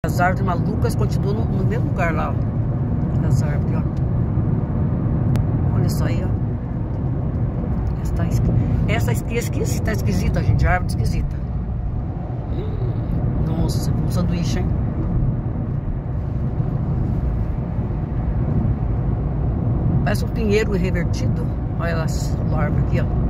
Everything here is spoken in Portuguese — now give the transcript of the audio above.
As árvores malucas continuam no mesmo lugar lá, ó. As árvores, ó. Olha isso aí, ó. Essa esquisita, tá esquisita, gente. A árvore esquisita. Nossa, um sanduíche, hein? Parece um pinheiro revertido. Olha a árvore aqui, ó.